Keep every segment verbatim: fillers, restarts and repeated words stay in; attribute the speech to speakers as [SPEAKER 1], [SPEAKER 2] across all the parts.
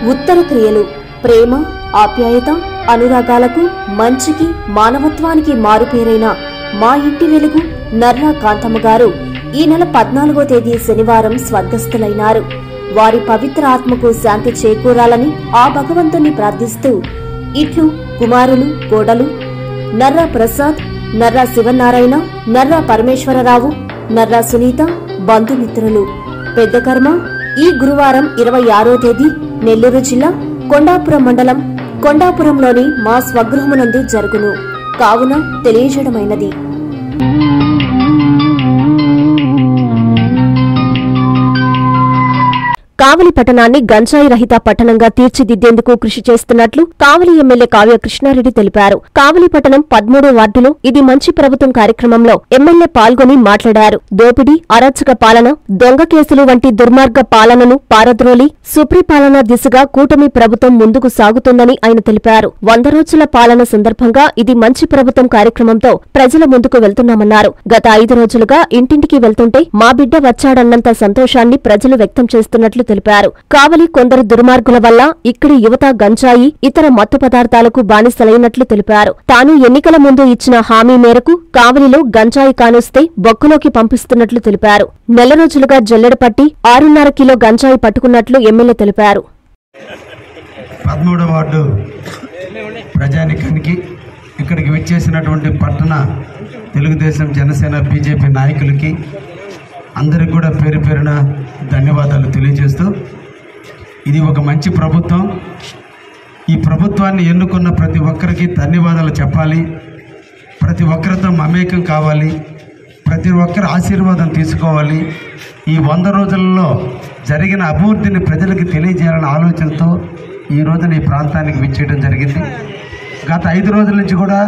[SPEAKER 1] ఉత్తర క్రియలు ప్రేమ, ఆప్యాయత, అనురాగాలకు, మంచికి, మానవత్వానికి మారుపేరైన మా ఇంటి వెలుగు నర్రా కాంతమ్మ గారు ఈ నెల పద్నాలుగో తేదీ శనివారం స్వర్గస్థులైనారు. వారి పవిత్ర ఆత్మకు శాంతి చేకూరాలని ఆ భగవంతుని ప్రార్థిస్తూ ఇట్లు కుమారులు, కోడలు నర్రా ప్రసాద్, నర్రా శివనారాయణ, నర్రా పరమేశ్వరరావు, నర్రా సునీత, బంధుమిత్రులు. పెద్ద కర్మ ఈ గురువారం ఇరవై ఆరో తేదీ నెల్లూరు జిల్లా కొండాపురం మండలం కొండాపురంలోని మా స్వగృహమునందు జరుగును కావున తెలియజేయడమైనది. కావలి పట్టణాన్ని గంజాయి రహిత పట్టణంగా తీర్చిదిద్దేందుకు కృషి చేస్తున్నట్లు కావలి ఎమ్మెల్యే కావ్య కృష్ణారెడ్డి తెలిపారు. కావలి పట్టణం పదమూడో వార్డులో ఇది మంచి ప్రభుత్వం కార్యక్రమంలో ఎమ్మెల్యే పాల్గొని మాట్లాడారు. దోపిడీ, అరాచక పాలన, దొంగ కేసులు వంటి దుర్మార్గ పాలనను పారద్రోలి సుప్రీపాలన దిశగా కూటమి ప్రభుత్వం ముందుకు సాగుతుందని ఆయన తెలిపారు. వంద రోజుల పాలన సందర్భంగా ఇది మంచి ప్రభుత్వం కార్యక్రమంతో ప్రజల ముందుకు వెళ్తున్నామన్నారు. గత ఐదు రోజులుగా ఇంటింటికి వెళ్తుంటే మా బిడ్డ వచ్చాడన్నంత సంతోషాన్ని ప్రజలు వ్యక్తం చేస్తున్నట్లు తెలిపారు. కావలి కొందరు దుర్మార్గుల వల్ల ఇక్కడి యువత గంజాయి, ఇతర మత్తు పదార్థాలకు బానిసలైనట్లు తెలిపారు. తాను ఎన్నికల ముందు ఇచ్చిన హామీ మేరకు కావలిలో గంజాయి కానుస్తే బొక్కలోకి పంపిస్తున్నట్లు తెలిపారు. నెల రోజులుగా జల్లెడ పట్టి ఆరున్నర కిలో గంజాయి పట్టుకున్నట్లు ఎమ్మెల్యే తెలిపారు.
[SPEAKER 2] పదమూడవ వార్డు ప్రజానికానికి, ఇక్కడికి విచ్చేసినటువంటి పట్టణ తెలుగుదేశం, జనసేన, బీజేపీ నాయకులకి అందరికి కూడా పేరు పేరున ధన్యవాదాలు తెలియజేస్తూ, ఇది ఒక మంచి ప్రభుత్వం. ఈ ప్రభుత్వాన్ని ఎన్నుకున్న ప్రతి ఒక్కరికి ధన్యవాదాలు చెప్పాలి. ప్రతి ఒక్కరితో మమేకం కావాలి. ప్రతి ఒక్కరి ఆశీర్వాదం తీసుకోవాలి. ఈ వంద రోజులలో జరిగిన అభివృద్ధిని ప్రజలకు తెలియజేయాలనే ఆలోచనతో ఈ రోజున ఈ ప్రాంతానికి విచ్చేయడం జరిగింది. గత ఐదు రోజుల నుంచి కూడా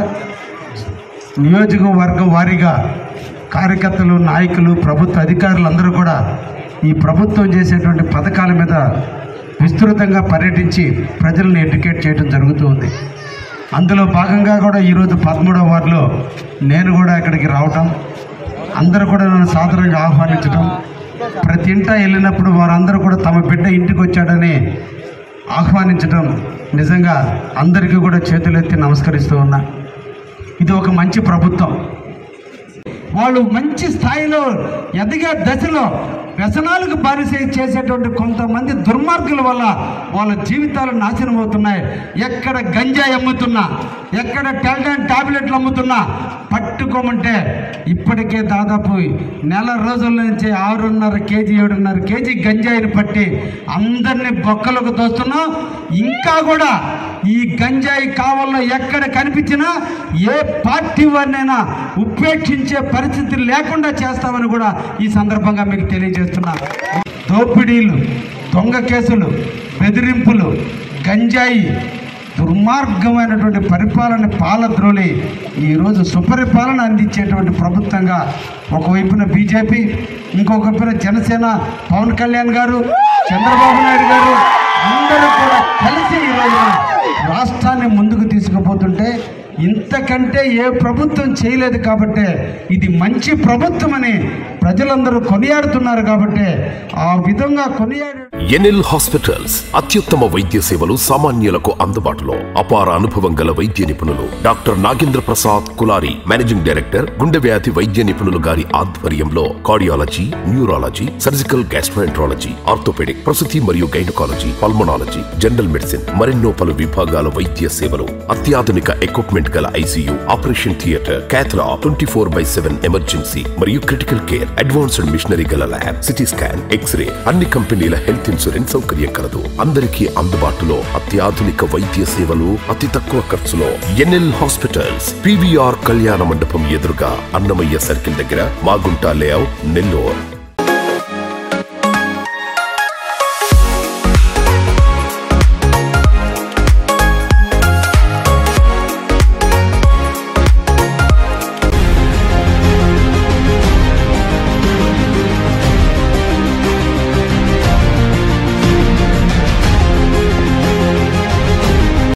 [SPEAKER 2] నియోజకవర్గం వారీగా కార్యకర్తలు, నాయకులు, ప్రభుత్వ అధికారులు అందరూ కూడా ఈ ప్రభుత్వం చేసేటువంటి పథకాల మీద విస్తృతంగా పర్యటించి ప్రజలను ఎడ్యుకేట్ చేయడం జరుగుతూ ఉంది. అందులో భాగంగా కూడా ఈరోజు పదమూడవ వార్డులో నేను కూడా ఇక్కడికి రావటం, అందరూ కూడా నన్ను సాదరంగా ఆహ్వానించడం, ప్రతి ఇంటా వెళ్ళినప్పుడు వారందరూ కూడా తమ బిడ్డ ఇంటికి వచ్చాడని ఆహ్వానించడం నిజంగా అందరికీ కూడా చేతులెత్తి నమస్కరిస్తూ ఉన్నా. ఇది ఒక మంచి ప్రభుత్వం. వాళ్ళు మంచి స్థాయిలో ఎదిగే దశలో వ్యసనాలకు బానిస చేసేటువంటి కొంతమంది దుర్మార్గుల వల్ల వాళ్ళ జీవితాలు నాశనం అవుతున్నాయి. ఎక్కడ గంజాయి అమ్ముతున్నా, ఎక్కడ టెల్డాన్ టాబ్లెట్లు అమ్ముతున్నా పట్టుకోమంటే ఇప్పటికే దాదాపు నెల రోజుల నుంచి ఆరున్నర కేజీ ఏడున్నర కేజీ గంజాయిని పట్టి అందరినీ బొక్కలకు తోస్తున్నాం. ఇంకా కూడా ఈ గంజాయి కావాలో ఎక్కడ కనిపించినా ఏ పార్టీ వారినైనా ఉపేక్షించే పరిస్థితి లేకుండా చేస్తామని కూడా ఈ సందర్భంగా మీకు తెలియజేస్తున్నా. దోపిడీలు, దొంగ కేసులు, బెదిరింపులు, గంజాయి, దుర్మార్గమైనటువంటి పరిపాలన పాలద్రోలి ఈరోజు సుపరిపాలన అందించేటువంటి ప్రభుత్వంగా ఒకవైపున బీజేపీ, ఇంకొక వైపున జనసేన, పవన్ కళ్యాణ్ గారు, చంద్రబాబు నాయుడు గారు అందరూ కూడా కలిసి ఈరోజు రాష్ట్రాన్ని ముందుకు తీసుకుపోతుంటే ఇంతకంటే ఏ ప్రభుత్వం చేయలేదు. కాబట్టి ఇది మంచి ప్రభుత్వం అని ప్రజలందరూ కొనియాడుతున్నారు. కాబట్టి ఆ విధంగా కొనియాడు
[SPEAKER 3] ఎన్ఎల్ హాస్పిటల్స్ అత్యుత్తమ వైద్య సేవలు సామాన్యులకు అందుబాటులో. అపార అనుభవం గల వైద్య నిపుణులు doctor Nagendra Prasad Kulari, managing director, గుండె వ్యాధి వైద్య నిపుణులు గారి ఆధ్వర్యంలో cardiology, neurology, surgical gastroenterology, orthopedic, ప్రసూతి మరియు గైనకాలజీ, పల్మనాలజీ, జనరల్ మెడిసిన్ మరెన్నో పలు విభాగాల వైద్య సేవలు, అత్యాధునిక ఎక్విప్మెంట్ గల ICU, operation theatre, cath lab, twenty four by seven emergency మరియు క్రిటికల్ కేర్, అడ్వాన్స్డ్ మిషనరీ గల ల్యాబ్, సిటీ స్కాన్, ఎక్స్రే, అన్ని కంపెనీల హెల్త్ ఇన్సూరెన్స్ సౌకర్యం కలదు. అందరికీ అందుబాటులో అత్యాధునిక వైద్య సేవలు అతి తక్కువ ఖర్చులో. ఎన్ఎల్ హాస్పిటల్స్, పీవీఆర్ కళ్యాణ మండపం ఎదురుగా, అన్నమయ్య సర్కిల్ దగ్గర, మాగుంట లేఅవుట్, నెల్లూరు.